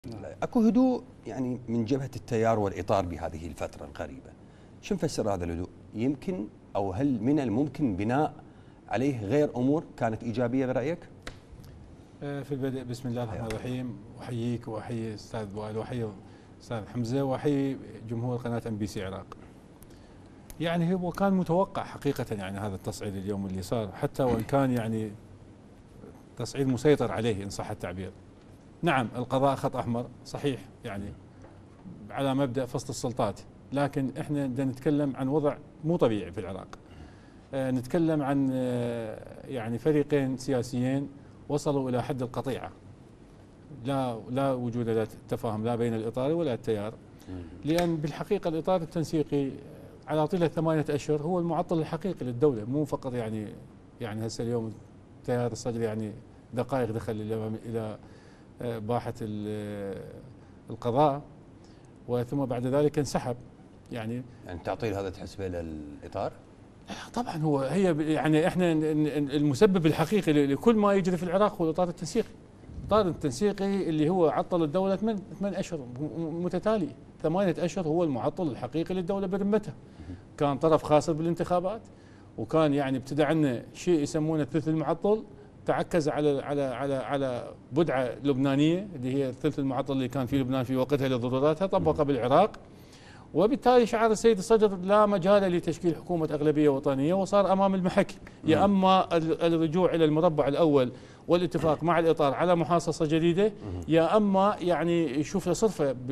اكو هدوء يعني من جبهة التيار والإطار بهذه الفترة القريبة. شو نفسر هذا الهدوء؟ يمكن أو هل من الممكن بناء عليه غير أمور كانت إيجابية برأيك؟ في البدء بسم الله الرحمن الرحيم، أحييك وأحيي أستاذ وائل وأحيي أستاذ حمزة وأحيي جمهور قناة MBC عراق. يعني هو كان متوقع حقيقة يعني هذا التصعيد اليوم اللي صار، حتى وإن كان يعني تصعيد مسيطر عليه إن صح التعبير. نعم القضاء خط أحمر صحيح، يعني على مبدأ فصل السلطات، لكن احنا بدنا نتكلم عن وضع مو طبيعي في العراق. نتكلم عن يعني فريقين سياسيين وصلوا إلى حد القطيعة، لا وجود لا تفاهم لا بين الإطار ولا التيار، لأن بالحقيقة الإطار التنسيقي على طيلة 8 أشهر هو المعطل الحقيقي للدولة، مو فقط يعني هسه اليوم التيار الصدري يعني دقائق دخل إلى باحة القضاء وثم بعد ذلك انسحب. يعني تعطيل هذا تحسبه للإطار؟ طبعا هي يعني احنا المسبب الحقيقي لكل ما يجري في العراق هو الاطار التنسيقي. الاطار التنسيقي اللي هو عطل الدوله 8 اشهر متتالي، 8 اشهر هو المعطل الحقيقي للدوله برمتها. كان طرف خاسر بالانتخابات، وكان يعني ابتدى عندنا شيء يسمونه الثلث المعطل، تعكز على بدعه لبنانيه اللي هي الثلث المعطل اللي كان في لبنان في وقتها لضروراتها، طبقه بالعراق، وبالتالي شعر السيد الصدر لا مجال لتشكيل حكومة أغلبية وطنية، وصار أمام المحك يا أما الرجوع إلى المربع الأول والاتفاق مع الإطار على محاصصة جديدة، يا أما يعني يشوف له صرفة